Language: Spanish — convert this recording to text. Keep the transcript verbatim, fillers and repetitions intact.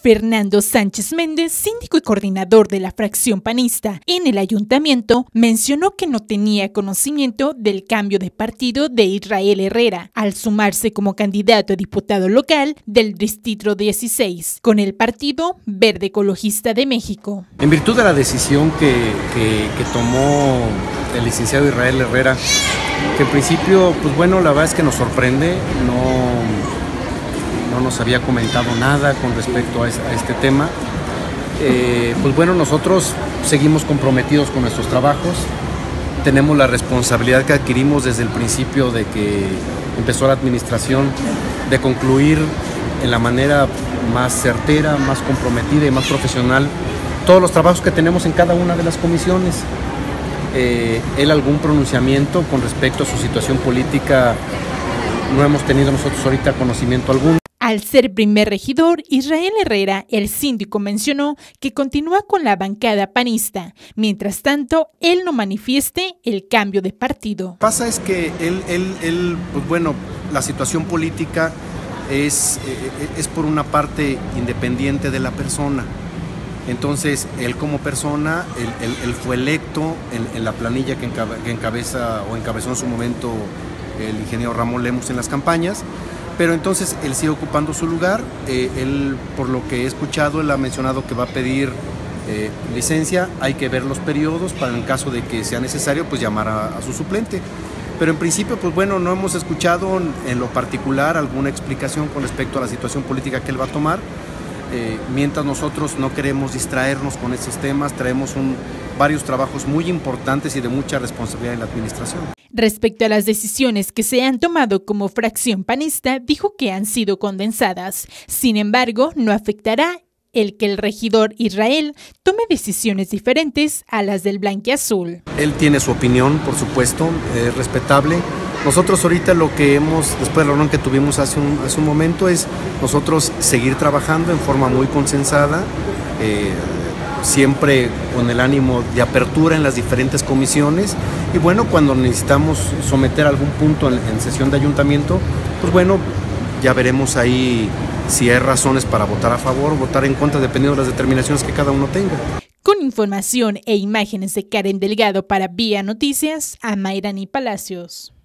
Fernando Sánchez Méndez, síndico y coordinador de la fracción panista en el ayuntamiento, mencionó que no tenía conocimiento del cambio de partido de Israel Herrera al sumarse como candidato a diputado local del Distrito dieciséis con el Partido Verde Ecologista de México. En virtud de la decisión que, que, que tomó el licenciado Israel Herrera, que en principio, pues bueno, la verdad es que nos sorprende, no... no nos había comentado nada con respecto a este tema. Eh, pues bueno, nosotros seguimos comprometidos con nuestros trabajos, tenemos la responsabilidad que adquirimos desde el principio de que empezó la administración de concluir en la manera más certera, más comprometida y más profesional todos los trabajos que tenemos en cada una de las comisiones. Eh, él algún pronunciamiento con respecto a su situación política no hemos tenido nosotros ahorita conocimiento alguno. Al ser primer regidor, Israel Herrera, el síndico, mencionó que continúa con la bancada panista. Mientras tanto, él no manifieste el cambio de partido. Lo que pasa es que él, él, él pues bueno, la situación política es, es por una parte independiente de la persona. Entonces, él como persona, él, él, él fue electo en, en la planilla que, encabe, que encabeza o encabezó en su momento el ingeniero Ramón Lemus en las campañas. Pero entonces él sigue ocupando su lugar, eh, él, por lo que he escuchado, él ha mencionado que va a pedir eh, licencia, hay que ver los periodos para en caso de que sea necesario, pues llamar a, a su suplente. Pero en principio, pues bueno, no hemos escuchado en lo particular alguna explicación con respecto a la situación política que él va a tomar. Eh, mientras nosotros no queremos distraernos con estos temas, traemos un, varios trabajos muy importantes y de mucha responsabilidad en la administración. Respecto a las decisiones que se han tomado como fracción panista, dijo que han sido condensadas. Sin embargo, no afectará el que el regidor Israel tome decisiones diferentes a las del blanquiazul. Él tiene su opinión, por supuesto, es respetable. Nosotros ahorita lo que hemos, después de la reunión que tuvimos hace un, hace un momento, es nosotros seguir trabajando en forma muy consensada, eh, siempre con el ánimo de apertura en las diferentes comisiones y bueno, cuando necesitamos someter algún punto en, en sesión de ayuntamiento, pues bueno, ya veremos ahí si hay razones para votar a favor o votar en contra, dependiendo de las determinaciones que cada uno tenga. Con información e imágenes de Karen Delgado para Vía Noticias, Amairani Palacios.